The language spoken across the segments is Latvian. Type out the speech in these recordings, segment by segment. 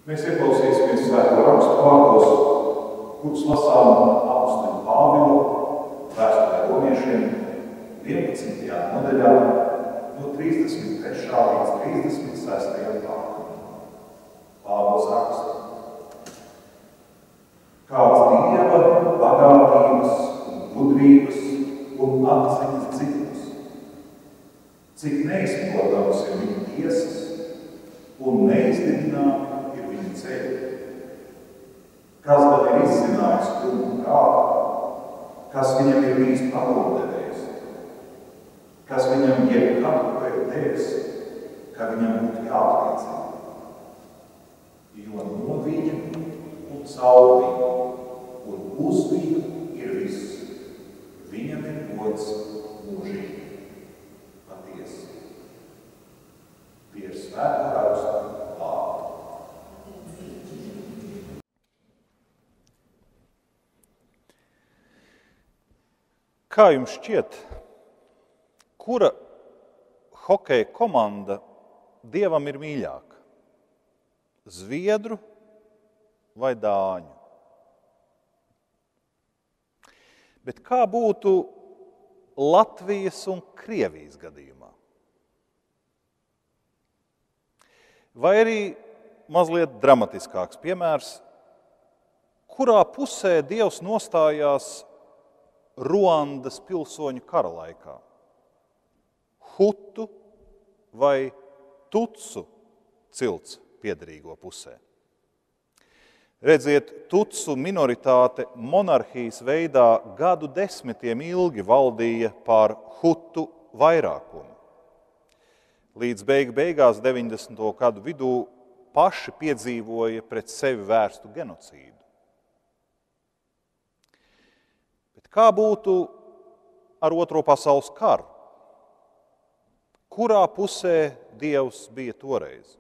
Mēs ieklausīsimies svēto rakstu vārdos, kurus lasām apostoļa Pāvila vēstulē romiešiem 11. nodaļā no 33. līdz 36. pantam. Pāvils raksta: Kāds Dieva bagātības un gudrības un atziņas dziļums, cik neizprotams ir viņa tiesas un neizdibināmi ir viņa ceļi. Kas gan ir izzinājis kungu prātu, kas viņam ir bijis padomdevējs, kas viņam jebkad ir devis, ka viņam būtu jāapliecina. Jo no viņa un caur viņu un uz viņu ir viss. Viņam ir gods mūžīgi. Patiesi. Tie ir svēto rakstu vārdi. Kā jums šķiet, kura hokeja komanda Dievam ir mīļāka? Zviedru vai dāņu? Bet kā būtu Latvijas un Krievijas gadījumā? Vai arī mazliet dramatiskāks piemērs, kurā pusē Dievs nostājās Ruandas pilsoņu kara laikā? Hutu vai Tutsu cilts piederīgo pusē? Redziet, Tutsu minoritāte monarhijas veidā gadu desmitiem ilgi valdīja pār Hutu vairākumu. Līdz beigās 90. gadu vidū paši piedzīvoja pret sevi vērstu genocīdu. Bet kā būtu ar Otro pasaules karu? Kurā pusē Dievs bija toreiz?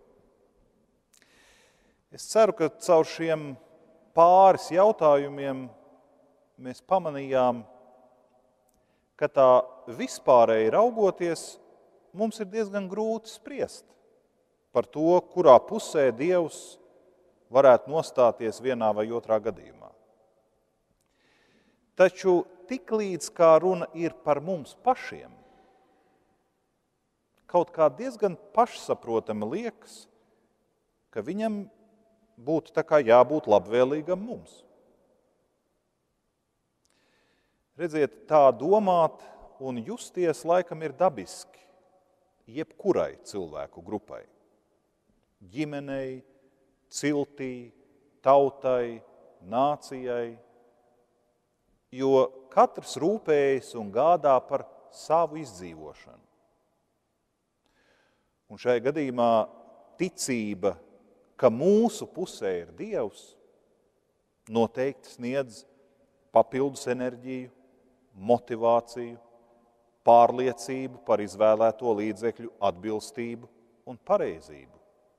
Es ceru, ka caur šiem pāris jautājumiem mēs pamanījām, ka tā vispārēji raugoties, mums ir diezgan grūti spriest par to, kurā pusē Dievs varētu nostāties vienā vai otrā gadījumā. Taču tiklīdz kā runa ir par mums pašiem, kaut kā diezgan pašsaprotami liekas, ka viņam būtu tā kā jābūt labvēlīgam mums. Redziet, tā domāt un justies laikam ir dabiski jebkurai cilvēku grupai. Ģimenei, ciltī, tautai, nācijai, jo katrs rūpējas un gādā par savu izdzīvošanu. Un šajā gadījumā ticība, ka mūsu pusē ir Dievs, noteikti sniedz papildus enerģiju, motivāciju, pārliecību par izvēlēto līdzekļu atbilstību un pareizību.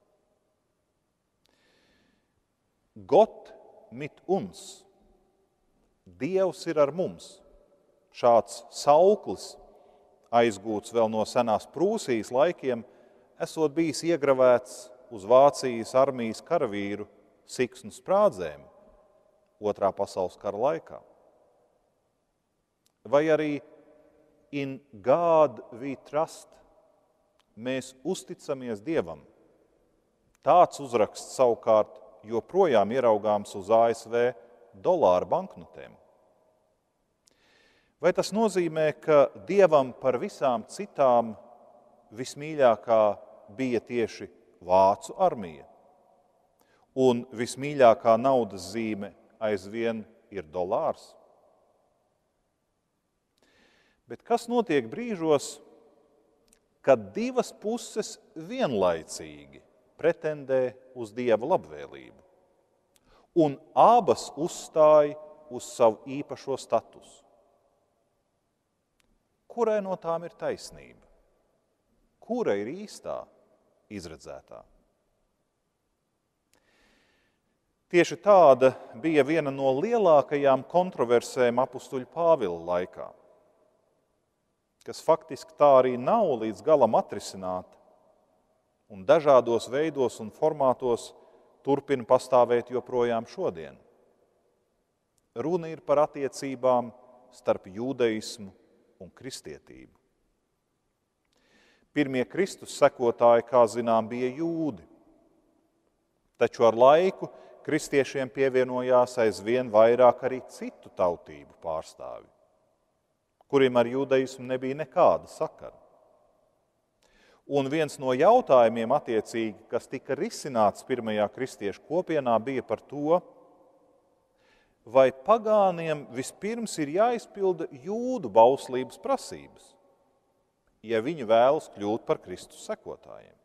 Gott mit uns. Dievs ir ar mums. Šāds sauklis, aizgūts vēl no senās Prūsijas laikiem, esot bijis iegravēts uz Vācijas armijas karavīru siksnu sprādzēm Otrā pasaules kara laikā. Vai arī in God we trust, mēs uzticamies Dievam. Tāds uzraksts savukārt joprojām ieraugāms uz ASV dolāru banknotēm. Vai tas nozīmē, ka Dievam par visām citām vismīļākā bija tieši Vācu armija, un vismīļākā naudas zīme aizvien ir dolārs? Bet kas notiek brīžos, kad divas puses vienlaicīgi pretendē uz Dieva labvēlību, un abas uzstāja uz savu īpašo statusu? Kurai no tām ir taisnība? Kura ir īstā izredzētā? Tieši tāda bija viena no lielākajām kontroversēm apustuļa Pāvila laikā, kas faktiski tā arī nav līdz galam atrisināta un dažādos veidos un formātos turpina pastāvēt joprojām šodien. Runa ir par attiecībām starp jūdeismu un kristietību. Pirmie Kristus sekotāji, kā zinām, bija jūdi, taču ar laiku kristiešiem pievienojās aizvien vairāk arī citu tautību pārstāvi, kuriem ar jūdeismu nebija nekāda sakara. Un viens no jautājumiem attiecīgi, kas tika risināts pirmajā kristiešu kopienā, bija par to, vai pagāniem vispirms ir jāizpilda jūdu bauslības prasības, ja viņi vēlas kļūt par Kristus sekotājiem.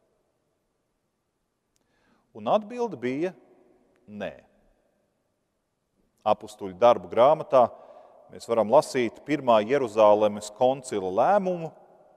Un atbilde bija nē. Apustuļu darbu grāmatā mēs varam lasīt 1. Jeruzālemes koncila lēmumu: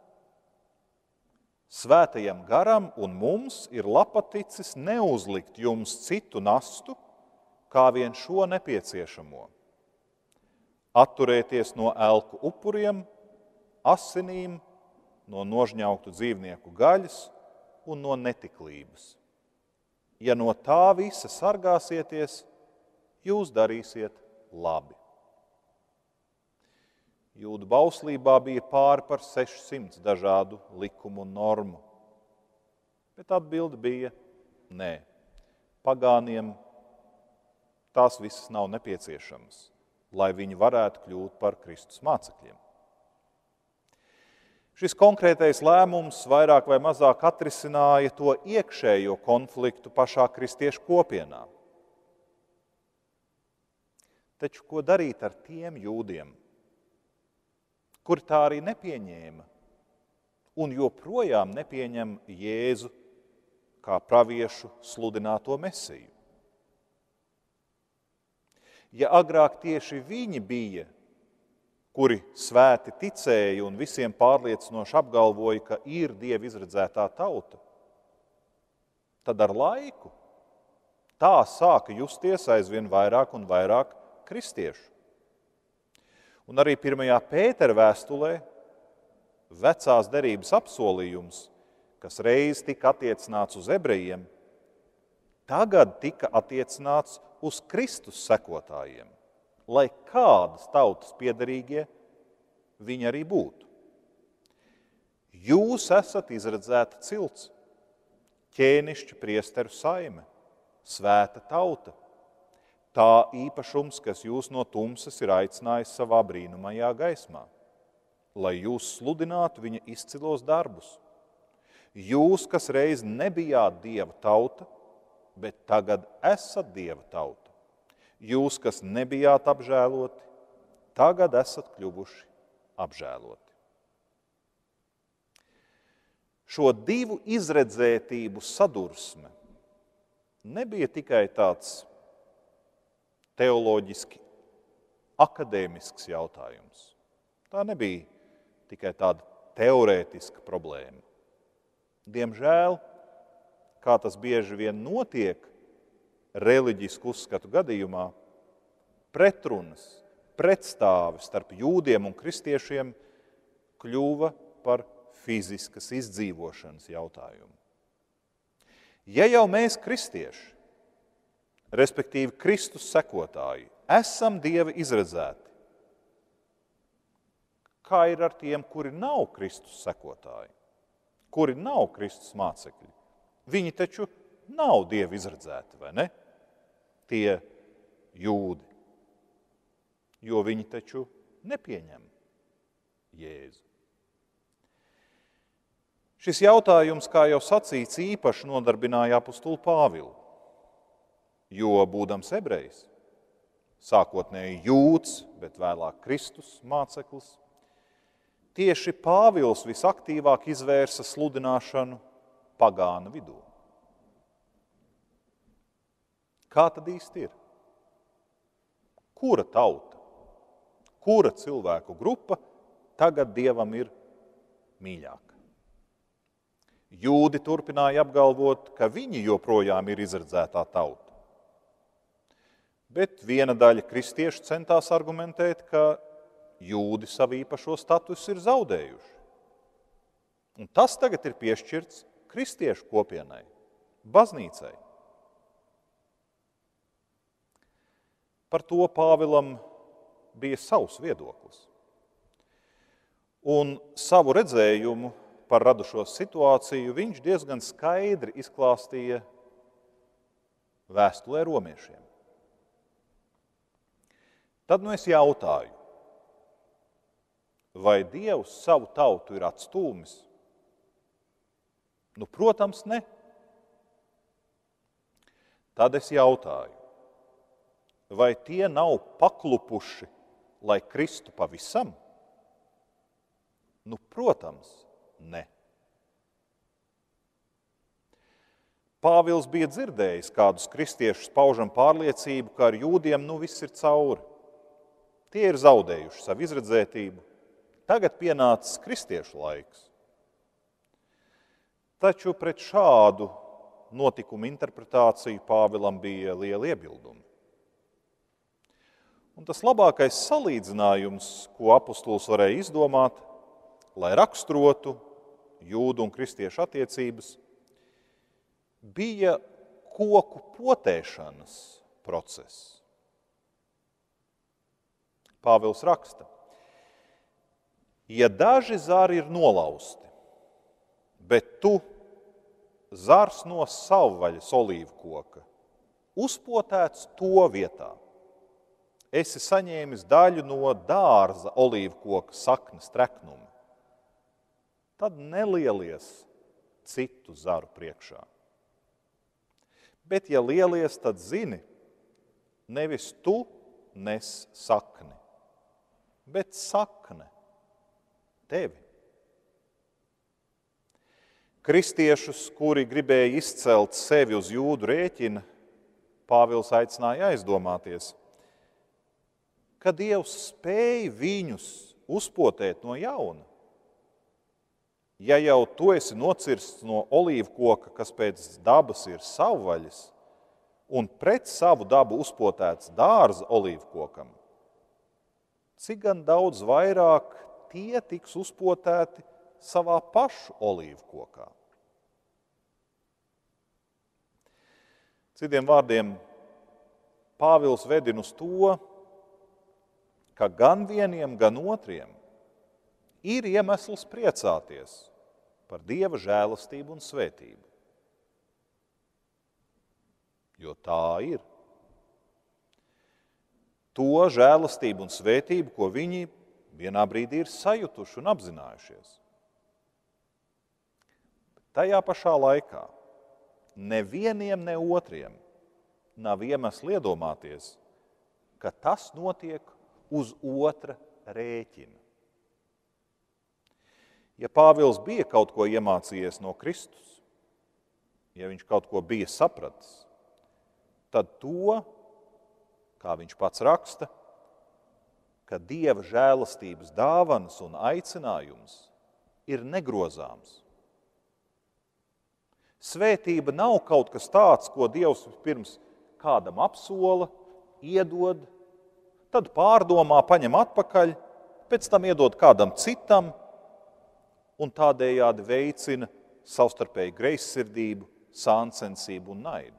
Svētajam garam un mums ir lapaticis neuzlikt jums citu nastu, kā vien šo nepieciešamo. Atturēties no elku upuriem, asinīm, no nožņauktu dzīvnieku gaļas un no netiklības. Ja no tā visa sargāsieties, jūs darīsiet labi. Jūdu bauslībā bija pāri par 600 dažādu likumu un normu, bet atbilde bija nē. Pagāniem tās visas nav nepieciešamas, lai viņi varētu kļūt par Kristus mācekļiem. Šis konkrētais lēmums vairāk vai mazāk atrisināja to iekšējo konfliktu pašā kristiešu kopienā. Taču ko darīt ar tiem jūdiem, kuri tā arī nepieņēma un joprojām nepieņem Jēzu kā praviešu sludināto Mesiju? Ja agrāk tieši viņi bija, kuri svēti ticēja un visiem pārliecinoši apgalvoja, ka ir Dieva izredzētā tauta, tad ar laiku tā sāka justies aizvien vairāk un vairāk kristiešu. Un arī 1. Pētera vēstulē vecās derības apsolījums, kas reiz tika attiecināts uz ebrejiem, tagad tika attiecināts uz Kristus sekotājiem, lai kādas tautas piederīgie viņi arī būtu. Jūs esat izredzēta cilts, ķēnišķa priesteru saime, svēta tauta, tā īpašums, kas jūs no tumsas ir aicinājis savā brīnumajā gaismā, lai jūs sludinātu viņa izcilos darbus. Jūs, kas reiz nebijāt Dieva tauta, bet tagad esat Dieva tauta. Jūs, kas nebijāt apžēloti, tagad esat kļuvuši apžēloti. Šo divu izredzētību sadursme nebija tikai tāds teoloģiski akadēmisks jautājums. Tā nebija tikai tāda teorētiska problēma. Diemžēl, kā tas bieži vien notiek reliģisku uzskatu gadījumā, pretrunas, pretstāvi starp jūdiem un kristiešiem kļuva par fiziskas izdzīvošanas jautājumu. Ja jau mēs kristieši, respektīvi Kristus sekotāji, esam Dieva izredzēti, kā ir ar tiem, kuri nav Kristus sekotāji, kuri nav Kristus mācekļi? Viņi taču nav Dieva izredzēti, vai ne? Tie jūdi, jo viņi taču nepieņem Jēzu. Šis jautājums, kā jau sacīts, īpaši nodarbināja apustulu Pāvilu, jo, būdams ebrejs, sākotnēji jūds, bet vēlāk Kristus māceklis, tieši Pāvils visaktīvāk izvērsa sludināšanu pagānu vidū. Kā tad īsti ir? Kura tauta, kura cilvēku grupa tagad Dievam ir mīļāka? Jūdi turpināja apgalvot, ka viņi joprojām ir izredzētā tauta. Bet viena daļa kristiešu centās argumentēt, ka jūdi savu īpašo statusu ir zaudējuši. Un tas tagad ir piešķirts kristiešu kopienai, baznīcai. Par to Pāvilam bija savs viedoklis. Un savu redzējumu par radušo situāciju viņš diezgan skaidri izklāstīja vēstulē romiešiem. Tad es jautāju, vai Dievs savu tautu ir atstūmis? Protams, ne. Tad es jautāju, vai tie nav paklupuši, lai kristu pavisam? Protams, ne. Pāvils bija dzirdējis kādus kristiešus paužam pārliecību, ka ar jūdiem viss ir cauri. Tie ir zaudējuši savu izredzētību. Tagad pienācis kristiešu laiks. Taču pret šādu notikumu interpretāciju Pāvilam bija liela iebildumi. Un tas labākais salīdzinājums, ko apostols varēja izdomāt, lai raksturotu jūdu un kristiešu attiecības, bija koku potēšanas process. Pāvils raksta, ja daži zari ir nolausti, bet tu zars no savvaļas olīvu koka, uzpotēts to vietā, esi saņēmis daļu no dārza olīvu koka saknes treknuma, tad nelielies citu zaru priekšā. Bet, ja lielies, tad zini, nevis tu nes sakni, bet sakne tevi. Kristiešus, kuri gribēja izcelt sevi uz jūdu rēķina, Pāvils aicināja aizdomāties, ka Dievs spēja viņus uzpotēt no jauna. Ja jau tu esi nocirsts no olīvu koka, kas pēc dabas ir savvaļas, un pret savu dabu uzpotēts dārza olīvu kokam, cik gan daudz vairāk tie tiks uzpotēti savā pašu olīvu kokā. Citiem vārdiem, Pāvils vedina uz to, ka gan vieniem, gan otriem ir iemesls priecāties par Dieva žēlastību un svētību. Jo tā ir. To žēlastību un svētību, ko viņi vienā brīdī ir sajutuši un apzinājušies. Tajā pašā laikā nevieniem, ne otriem nav iemesli iedomāties, ka tas notiek uz otra rēķina. Ja Pāvils bija kaut ko iemācījies no Kristus, ja viņš kaut ko bija sapratis, tad to, kā viņš pats raksta, ka Dieva žēlastības dāvanas un aicinājums ir negrozāms. Svētība nav kaut kas tāds, ko Dievs pirms kādam apsola, iedod, tad pārdomā, paņem atpakaļ, pēc tam iedod kādam citam un tādējādi veicina savstarpēju greizsirdību, sāncensību un naidu.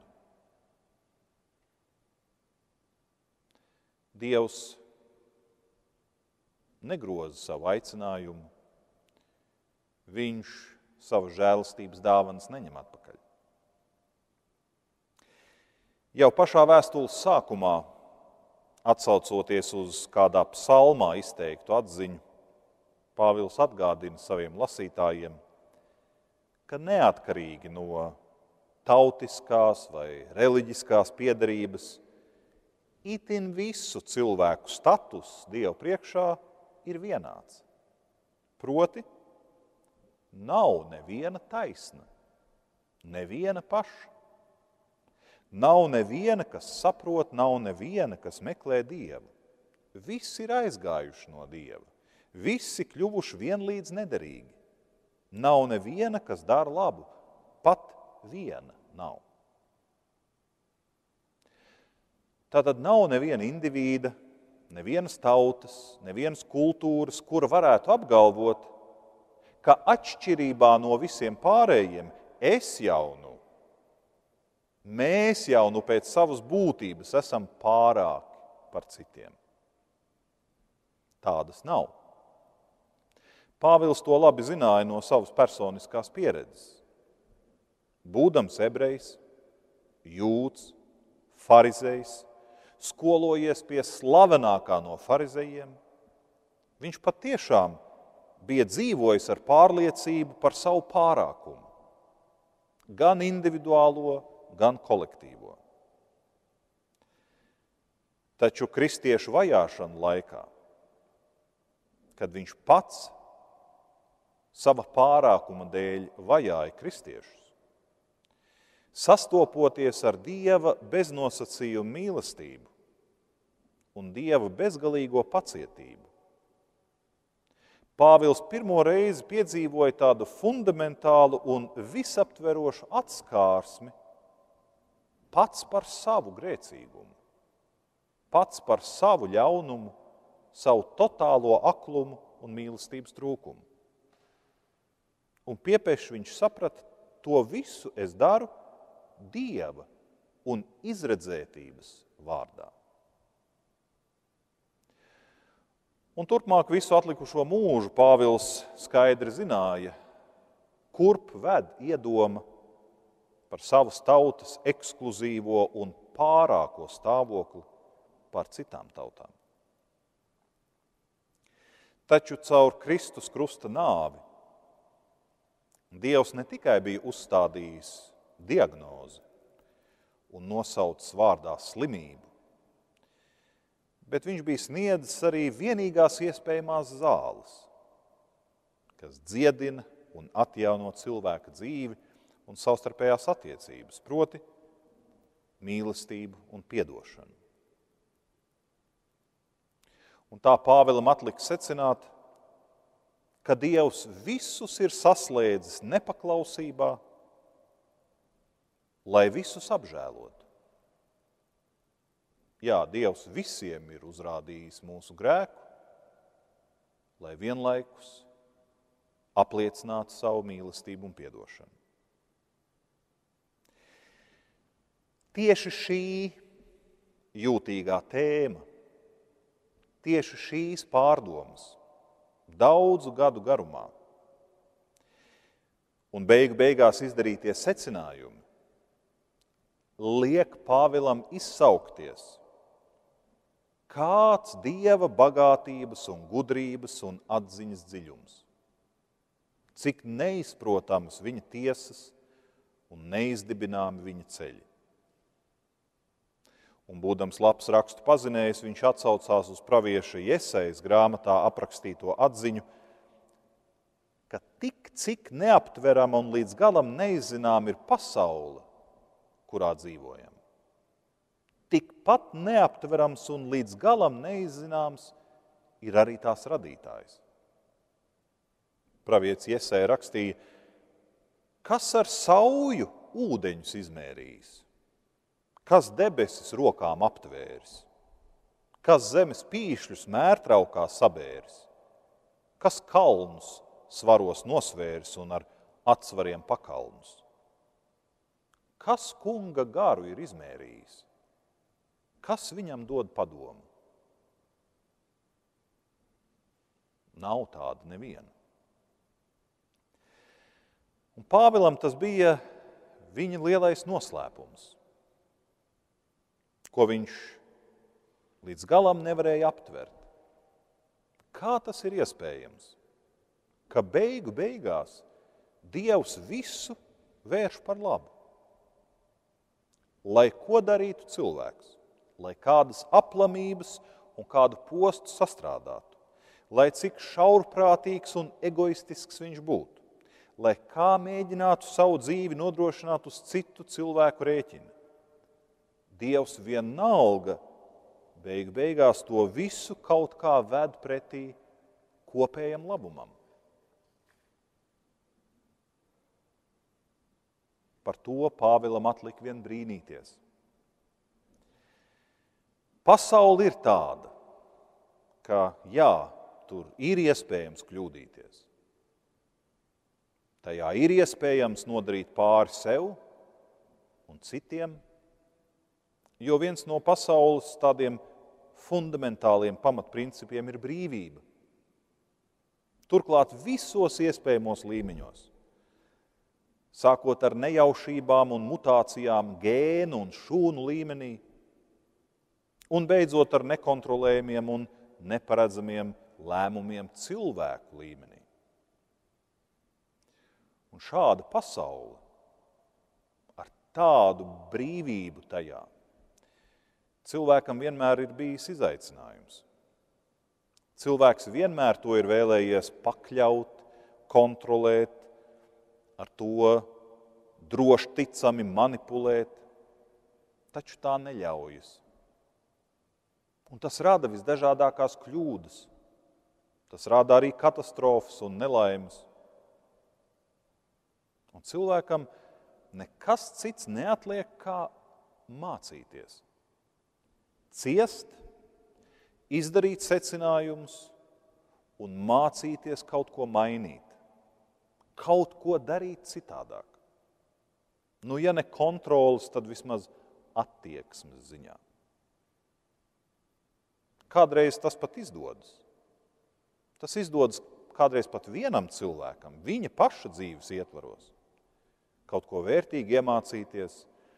Dievs negroza savu aicinājumu, viņš savu žēlastības dāvanas neņem atpakaļ. Jau pašā vēstules sākumā, atsaucoties uz kādā psalmā izteiktu atziņu, Pāvils atgādina saviem lasītājiem, ka neatkarīgi no tautiskās vai reliģiskās piederības, itin visu cilvēku status Dieva priekšā ir vienāds. Proti, nav neviena taisna, neviena paša. Nav neviena, kas saprot, nav neviena, kas meklē Dievu. Visi ir aizgājuši no Dieva. Visi kļuvuši vienlīdz nederīgi. Nav neviena, kas dara labu. Pat viena nav. Tātad nav neviena indivīda, nevienas tautas, nevienas kultūras, kura varētu apgalvot, ka atšķirībā no visiem pārējiem mēs jau pēc savas būtības esam par citiem. Tādas nav. Pāvils to labi zināja no savas personiskās pieredzes. Būdams ebrejs, jūds, farizejs, skolojies pie slavenākā no farizejiem, viņš patiešām bija dzīvojis ar pārliecību par savu pārākumu, gan individuālo, gan kolektīvo. Taču kristiešu vajāšanu laikā, kad viņš pats sava pārākuma dēļ vajāja kristiešus, sastopoties ar Dieva beznosacījumu mīlestību un Dieva bezgalīgo pacietību, Pāvils pirmo reizi piedzīvoja tādu fundamentālu un visaptverošu atskārsmi pats par savu grēcīgumu, pats par savu ļaunumu, savu totālo aklumu un mīlestības trūkumu. Un piepēši viņš saprata, to visu es daru Dieva un izredzētības vārdā. Un turpmāk visu atlikušo mūžu Pāvils skaidri zināja, kurp ved iedoma par savas tautas ekskluzīvo un pārāko stāvokli pār citām tautām. Taču caur Kristus krusta nāvi Dievs ne tikai bija uzstādījis diagnozi un nosaucis vārdā slimību, bet viņš bija sniedzis arī vienīgās iespējamās zāles, kas dziedina un atjauno cilvēka dzīvi un savstarpējās attiecības, proti mīlestību un piedošanu. Un tā Pāvilam atlika secināt, ka Dievs visus ir saslēdzis nepaklausībā, lai visus apžēlotu. Jā, Dievs visiem ir uzrādījis mūsu grēku, lai vienlaikus apliecinātu savu mīlestību un piedošanu. Tieši šī jūtīgā tēma, tieši šīs pārdomas daudzu gadu garumā un beigās izdarītie secinājumi liek Pāvilam izsaukties, kāds Dieva bagātības un gudrības un atziņas dziļums, cik neizprotams viņa tiesas un neizdibināmi viņa ceļi. Un būdams labs rakstu pazinējs, viņš atsaucās uz pravieša Jesajas grāmatā aprakstīto atziņu, ka tik, cik neaptverama un līdz galam neizzinām ir pasaule, kurā dzīvojam. Tikpat neaptverams un līdz galam neizzināms ir arī tās radītājs. Pravietis Jesaja rakstīja, kas ar sauju ūdeņus izmērījis, kas debesis rokām aptvēris, kas zemes pīšļus mērtraukā sabēris, kas kalnus svaros nosvēris un ar atsvariem pakalnus. Kas kunga garu ir izmērījis? Kas viņam dod padomu? Nav tāda neviena. Un Pāvilam tas bija viņa lielais noslēpums, ko viņš līdz galam nevarēja aptvert. Kā tas ir iespējams, ka beigās Dievs visu vērš par labu? Lai ko darītu cilvēks, lai kādas aplamības un kādu postu sastrādātu, lai cik šaurprātīgs un egoistisks viņš būtu, lai kā mēģinātu savu dzīvi nodrošināt uz citu cilvēku rēķina. Dievs vienalga beigās to visu kaut kā ved pretī kopējam labumam. Par to Pāvilam atlika vien brīnīties. Pasaule ir tāda, ka jā, tur ir iespējams kļūdīties. Tajā ir iespējams nodarīt pāri sev un citiem, jo viens no pasaules tādiem fundamentāliem pamatprincipiem ir brīvība. Turklāt visos iespējamos līmeņos. Sākot ar nejaušībām un mutācijām gēnu un šūnu līmenī, un beidzot ar nekontrolējumiem un neparedzamiem lēmumiem cilvēku līmenī. Un šāda pasaule, ar tādu brīvību tajā, cilvēkam vienmēr ir bijis izaicinājums. Cilvēks vienmēr to ir vēlējies pakļaut, kontrolēt, ar to droši ticami manipulēt, taču tā neļaujas. Un tas rada visdažādākās kļūdas. Tas rada arī katastrofas un nelaimes. Un cilvēkam nekas cits neatliek, kā mācīties. Ciest, izdarīt secinājumus un mācīties kaut ko mainīt. Kaut ko darīt citādāk. Nu, ja ne kontrolas, tad vismaz attieksmes ziņā. Kādreiz tas pat izdodas. Tas izdodas kādreiz pat vienam cilvēkam, viņa paša dzīves ietvaros. Kaut ko vērtīgi iemācīties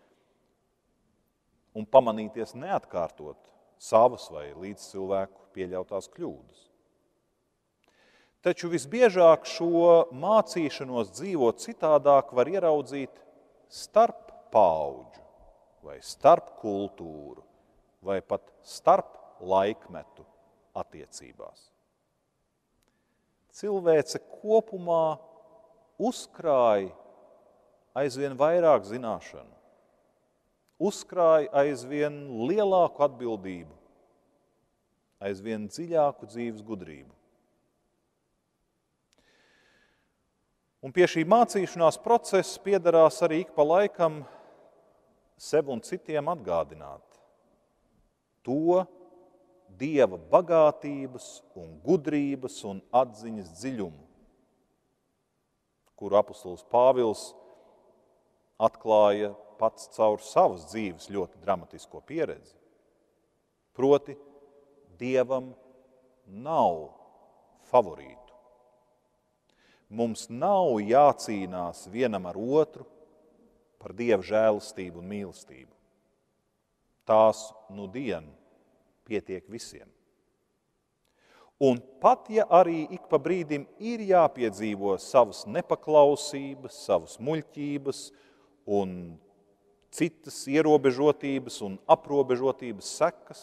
un pamanīties neatkārtot savas vai līdz cilvēku pieļautās kļūdas. Taču visbiežāk šo mācīšanos dzīvot citādāk var ieraudzīt starp paudžu, vai starp kultūru, vai pat starp laikmetu attiecībās. Cilvēce kopumā uzkrāja aizvien vairāk zināšanu, uzkrāja aizvien lielāku atbildību, aizvien dziļāku dzīves gudrību. Un pie šī mācīšanās procesa piederās arī ik pa laikam sev un citiem atgādināt to Dieva bagātības un gudrības un atziņas dziļumu, kuru apustulis Pāvils atklāja pats caur savas dzīves ļoti dramatisko pieredzi. Proti, Dievam nav favorītu. Mums nav jācīnās vienam ar otru par Dieva žēlastību un mīlestību. Tās nudien pietiek visiem. Un pat ja arī ik pa brīdim ir jāpiedzīvo savas nepaklausības, savas muļķības un citas ierobežotības un aprobežotības sekas,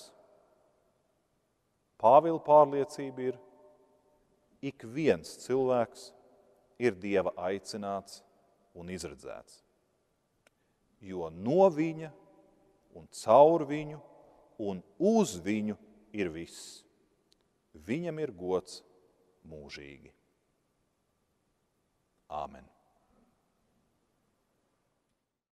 Pāvila pārliecība ir, ik viens cilvēks ir Dieva aicināts un izredzēts. Jo no viņa un caur viņu un uz viņu ir viss. Viņam ir gods mūžīgi. Āmen.